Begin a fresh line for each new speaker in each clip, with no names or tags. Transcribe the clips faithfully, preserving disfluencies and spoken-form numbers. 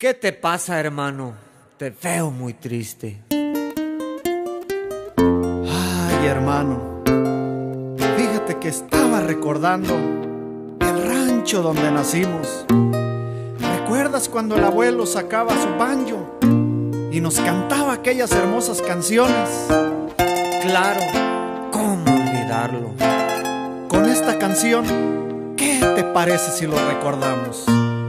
¿Qué te pasa, hermano? Te veo muy triste.
Ay, hermano, fíjate que estaba recordando el rancho donde nacimos. ¿Recuerdas cuando el abuelo sacaba su banjo y nos cantaba aquellas hermosas canciones?
Claro, ¿cómo olvidarlo?
Con esta canción, ¿qué te parece si lo recordamos?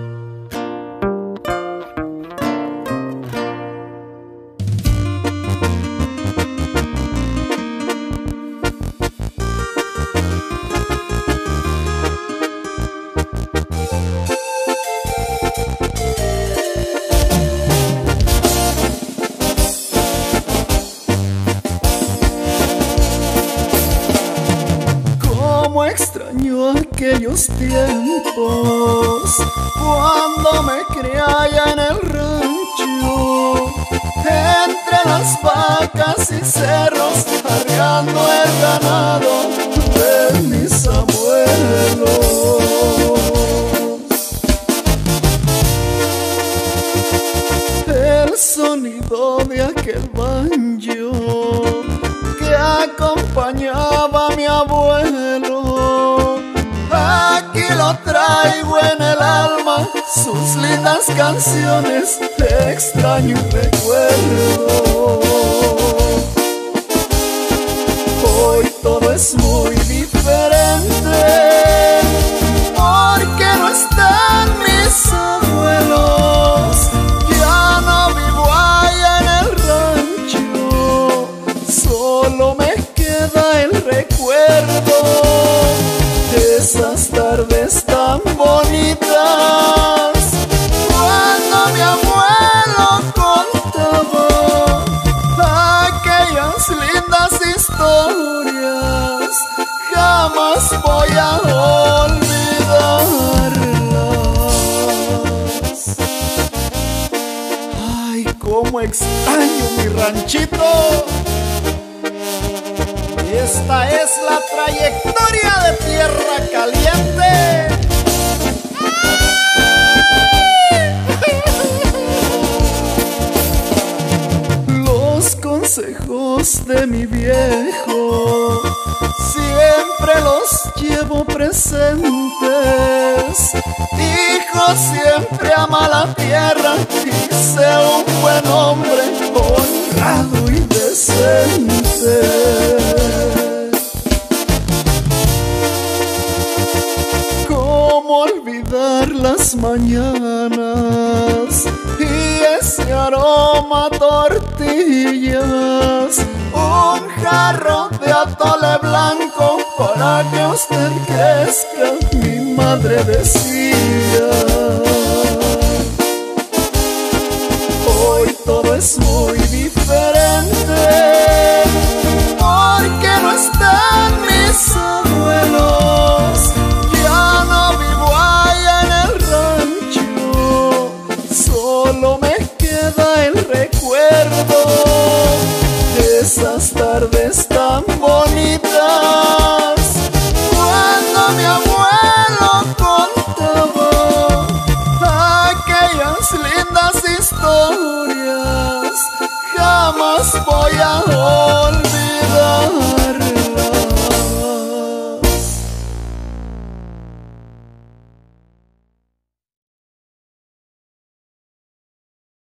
Cómo extraño aquellos tiempos cuando me crié allá en el rancho, entre las vacas y cerros, arreando el ganado de mis abuelos. El sonido de aquel banjo que acompañaba a mi abuelo, aquí lo traigo en el alma, sus lindas canciones de extraño y recuerdo. Hoy todo es muy diferente, porque no están mis abuelos. Ya no vivo allá en el rancho, solo me queda el recuerdo de esas tardes tan bonitas, cuando mi abuelo contaba aquellas lindas historias. Jamás voy a olvidarlas. Ay, cómo extraño mi ranchito. Y esta es la trayectoria de Tierra Caliente. Los consejos de mi viejo siempre los llevo presentes. Hijo, siempre ama la tierra y sea un buen hombre, honrado y decente. ¿Cómo olvidar las mañanas y ese aroma a tortillas? Un jarro de atole blanco para que usted crezca, mi madre decía.